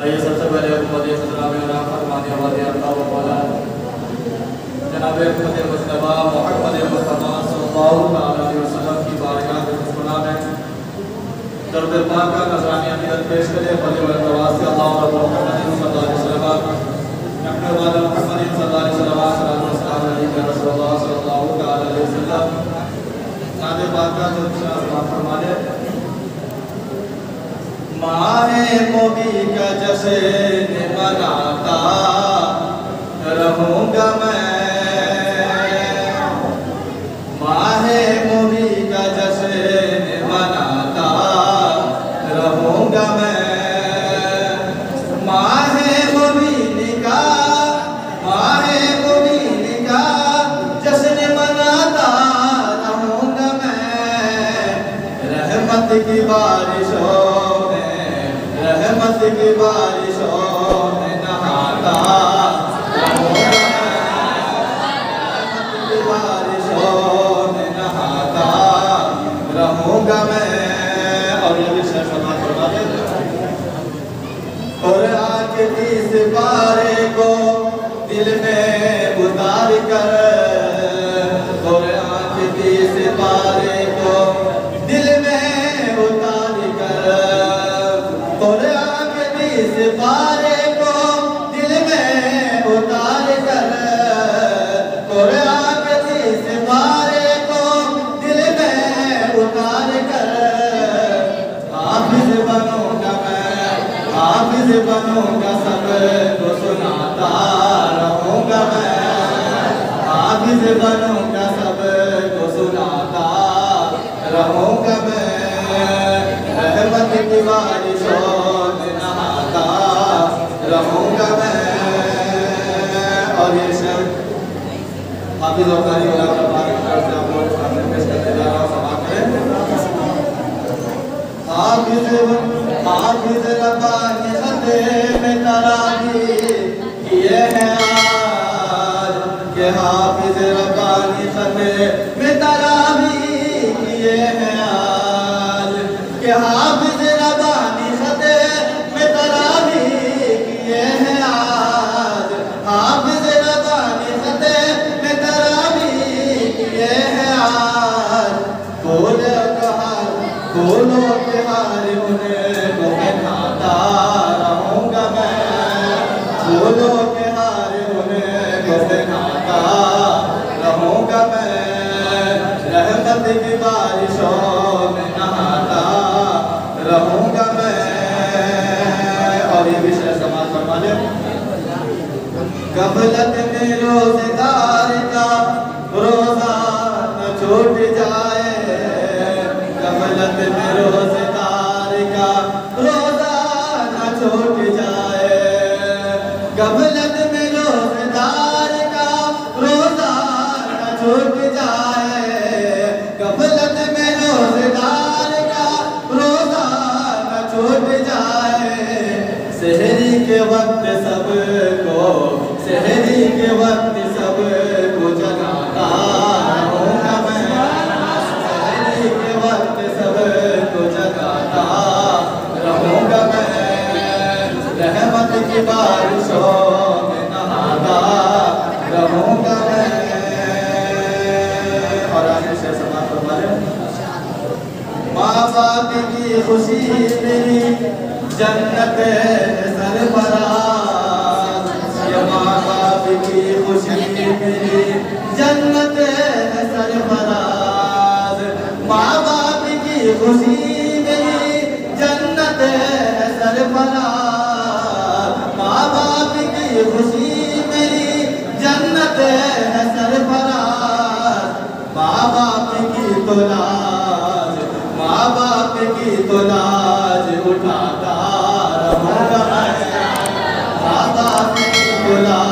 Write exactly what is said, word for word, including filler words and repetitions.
आइए सबसे पहले हुकूमत इस्लाम में नाम फरमाने वाले अल्लाह व मौला जनाब हुकूमत मुस्तफा मोहम्मद मुस्तफा सल्लल्लाहु अलैहि वसल्लम की बारगाह में मुस्कुरा में दर्द पाक का नजरानी अमीरत पेश करें फजल व नवाज से अल्लाह रब्बुल मोहम्मद सल्लल्लाहु अलैहि वसल्लम अपने वाला मोहम्मद सल्लल्लाहु अलैहि वसल्लम सलाम अलैहि रसूलुल्लाह सल्लल्लाहु अलैहि वसल्लम नादे पाक का जो सलाम फरमाने माहे मोबी का जश्न मनाता रहूंगा मैं, माहे मोबी का जश्न मनाता रहूंगा मैं, माहे मोबी का माहे मोबी का जश्न मनाता रहूंगा मैं, रहमत की बारिशों रहमत की बारिशों में नहाता रहूंगा मैं, रहमत की बारिशों में नहाता रहूंगा मैं। और ये भी शेर फरमा फरमा दे और आके इस पारे को दिल में उतार कर, और आके इस पारे को दिल में उतार कर, और आके इस पारे को दिल में उतार कर, और आके इस पारे को दिल में उतार कर, हाफिज बनूंगा मैं, हाफिज बनूंगा सबको सुनाता रहूंगा मैं, हाफिज बनूंगा सबको सुनाता रहूंगा मैं, रहमत की बारिशों में नहाता रहूंगा मैं। और ये शेर हाफिज और कारी वाला का बारे में से आप लोग सामने पेश करने जा रहा हूं, समाप्त करें। हाफिज हाफिज रब्बानी खते में तरावी किए हैं आज, के हाफिज रब्बानी खते में तरावी किए हैं आज, के हाफिज रब्बानी खते में तरावी किए हैं आज, हाफिज रब्बानी खते में तरावी किए हैं आज, बोले कहा बोलो के हार उन्हें को मैं खाता रहूंगा मैं, बोलो के हार उन्हें को मैं खाता रहूंगा मैं, रहमत की बारिशों में नहाता रहूंगा मैं। और ये विषय समाज फरमा ले गफलत में रोजेदार का रोजा न छूट जाए, गफलत में रोजेदार का रोजा न छूट जाए, गफलत में रोजेदार का रोजा न छूट जाए, गफलत में रोजेदार का रोजा न छूट जाए, सहरी के वक्त सबको सहरी के वक्त सबको जगाता रहूंगा मैं, सहरी के वक्त सबको जगाता रहूंगा मैं, रहमत की बारिशों में नहाता रहूंगा मैं। और आगे से समाप्त फरमा लें माँ बाप की खुशी मेरी जन्नत सरफराज, ये माँ बाप की खुशी मेरी जन्नत सरफराज, माँ बाप की खुशी मेरी जन्नत सरफराज, माँ बाप की खुशी मेरी जन्नत सरफराज, माँ बाप की तो लाज माँ बाप की तो लाज उठाता रहूंगा मैं, माँ बाप की तो लाज